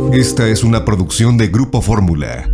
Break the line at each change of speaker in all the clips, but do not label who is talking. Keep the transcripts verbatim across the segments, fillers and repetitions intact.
Esta es una producción de Grupo Fórmula.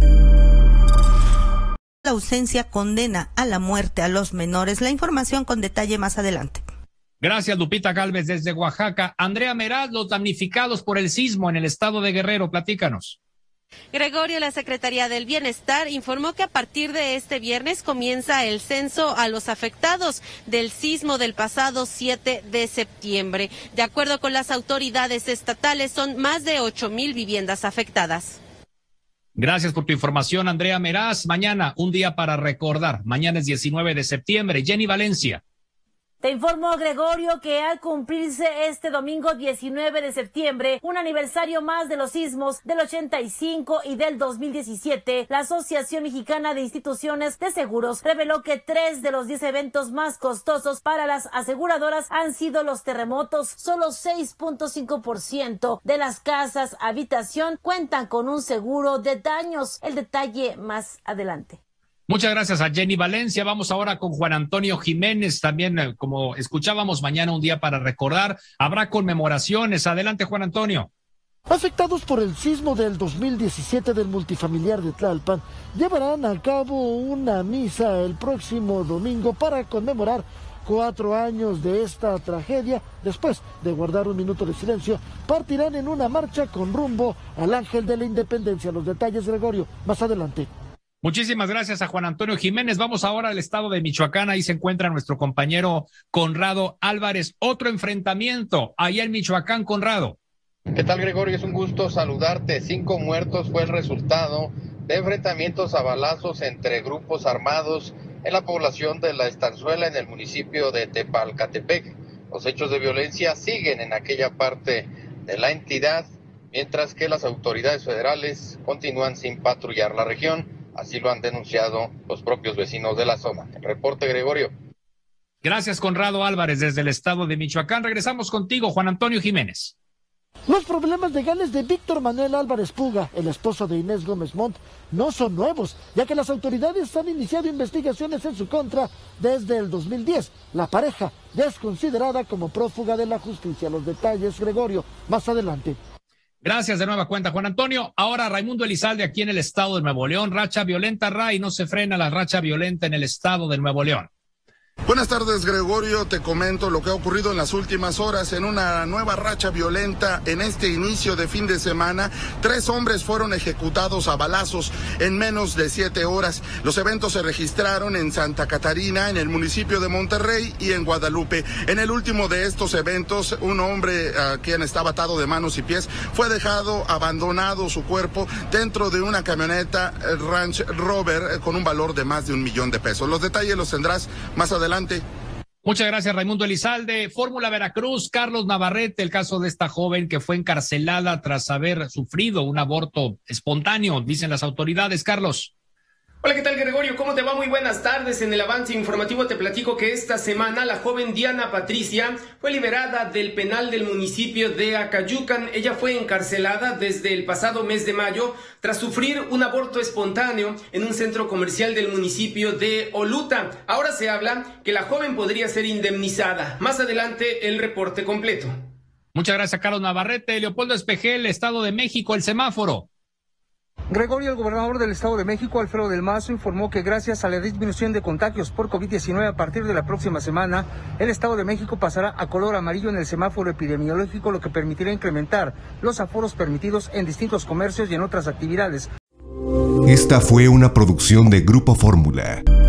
La ausencia condena a la muerte a los menores. La información con detalle más adelante.
Gracias, Lupita Gálvez, desde Oaxaca. Andrea Meraz, los damnificados por el sismo en el estado de Guerrero, platícanos.
Gregorio, la Secretaría del Bienestar informó que a partir de este viernes comienza el censo a los afectados del sismo del pasado siete de septiembre. De acuerdo con las autoridades estatales, son más de ocho mil viviendas afectadas.
Gracias por tu información, Andrea Meraz. Mañana, un día para recordar. Mañana es diecinueve de septiembre. Jenny Valencia.
Te informo, Gregorio, que al cumplirse este domingo diecinueve de septiembre, un aniversario más de los sismos del ochenta y cinco y del dos mil diecisiete, la Asociación Mexicana de Instituciones de Seguros reveló que tres de los diez eventos más costosos para las aseguradoras han sido los terremotos. Solo seis punto cinco por ciento de las casas habitación cuentan con un seguro de daños. El detalle más adelante.
Muchas gracias a Jenny Valencia. Vamos ahora con Juan Antonio Jiménez. También, eh, como escuchábamos, mañana un día para recordar. Habrá conmemoraciones. Adelante, Juan Antonio.
Afectados por el sismo del dos mil diecisiete del multifamiliar de Tlalpan, llevarán a cabo una misa el próximo domingo para conmemorar cuatro años de esta tragedia. Después de guardar un minuto de silencio, partirán en una marcha con rumbo al Ángel de la Independencia. Los detalles, Gregorio, más adelante.
Muchísimas gracias a Juan Antonio Jiménez. Vamos ahora al estado de Michoacán. Ahí se encuentra nuestro compañero Conrado Álvarez. Otro enfrentamiento allá en Michoacán, Conrado.
¿Qué tal, Gregorio? Es un gusto saludarte. Cinco muertos fue el resultado de enfrentamientos a balazos entre grupos armados en la población de La Estanzuela, en el municipio de Tepalcatepec. Los hechos de violencia siguen en aquella parte de la entidad, mientras que las autoridades federales continúan sin patrullar la región. Así lo han denunciado los propios vecinos de la zona. El reporte, Gregorio.
Gracias, Conrado Álvarez, desde el estado de Michoacán. Regresamos contigo, Juan Antonio Jiménez.
Los problemas legales de Víctor Manuel Álvarez Puga, el esposo de Inés Gómez Montt, no son nuevos, ya que las autoridades han iniciado investigaciones en su contra desde el dos mil diez. La pareja ya es considerada como prófuga de la justicia. Los detalles, Gregorio, más adelante.
Gracias de nueva cuenta, Juan Antonio. Ahora Raimundo Elizalde aquí en el estado de Nuevo León. Racha violenta, Ray, no se frena la racha violenta en el estado de Nuevo León.
Buenas tardes, Gregorio. Te comento lo que ha ocurrido en las últimas horas en una nueva racha violenta en este inicio de fin de semana. Tres hombres fueron ejecutados a balazos en menos de siete horas. Los eventos se registraron en Santa Catarina, en el municipio de Monterrey y en Guadalupe. En el último de estos eventos, un hombre a quien estaba atado de manos y pies fue dejado abandonado su cuerpo dentro de una camioneta Range Rover con un valor de más de un millón de pesos. Los detalles los tendrás más adelante. Adelante.
Muchas gracias, Raimundo Elizalde. Fórmula Veracruz, Carlos Navarrete, el caso de esta joven que fue encarcelada tras haber sufrido un aborto espontáneo, dicen las autoridades. Carlos.
Hola, ¿qué tal, Gregorio? ¿Cómo te va? Muy buenas tardes. En el avance informativo te platico que esta semana la joven Diana Patricia fue liberada del penal del municipio de Acayucan. Ella fue encarcelada desde el pasado mes de mayo tras sufrir un aborto espontáneo en un centro comercial del municipio de Oluta. Ahora se habla que la joven podría ser indemnizada. Más adelante el reporte completo.
Muchas gracias, Carlos Navarrete. Leopoldo Espejel, Estado de México, el semáforo.
Gregorio, el gobernador del Estado de México, Alfredo del Mazo, informó que gracias a la disminución de contagios por COVID diecinueve a partir de la próxima semana, el Estado de México pasará a color amarillo en el semáforo epidemiológico, lo que permitirá incrementar los aforos permitidos en distintos comercios y en otras actividades.
Esta fue una producción de Grupo Fórmula.